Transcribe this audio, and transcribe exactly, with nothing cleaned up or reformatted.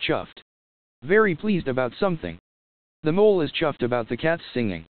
chuffed. Very pleased about something. The mole is chuffed about the cats singing.